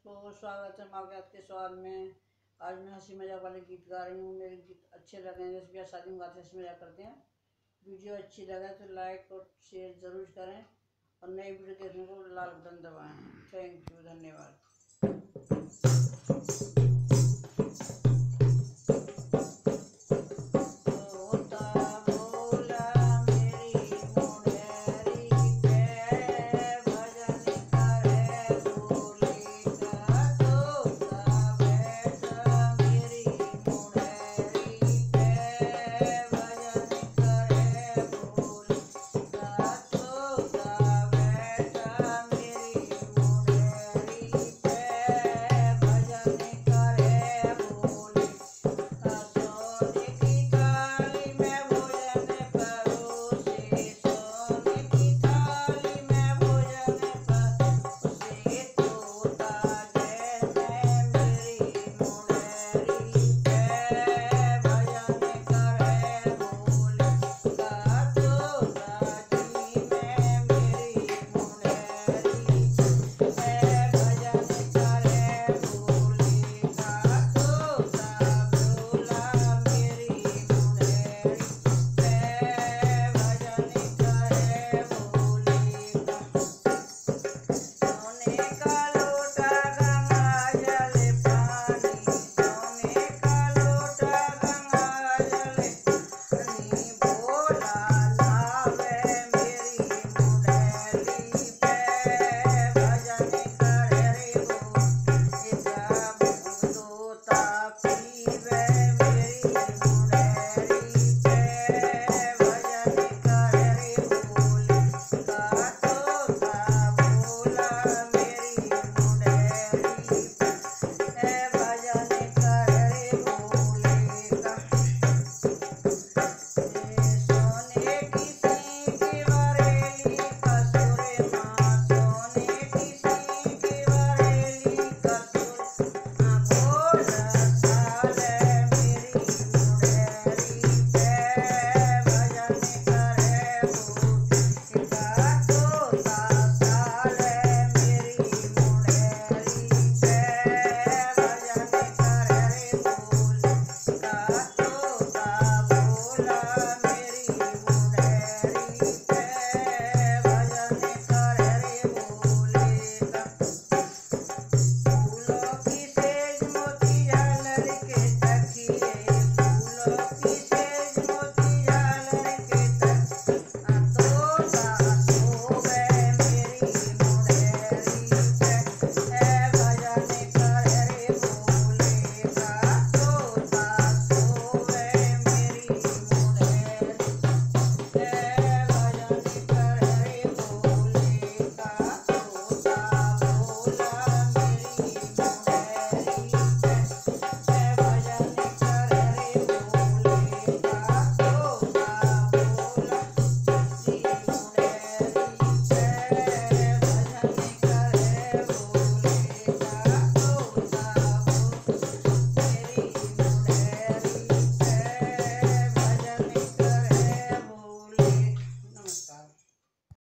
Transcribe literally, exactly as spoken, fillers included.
दोस्तों, स्वागत है माव्यात के सवाल में। आज मैं हंसी मजाक वाले गीत गा रही हूँ। मेरे गीत अच्छे लगे हैं, जैसे ब्याह शादी में गाते हंसी मजाक करते हैं। वीडियो अच्छी लगे तो लाइक और शेयर ज़रूर करें और नई वीडियो देखने को लाल बटन दबाएं। थैंक यू, धन्यवाद।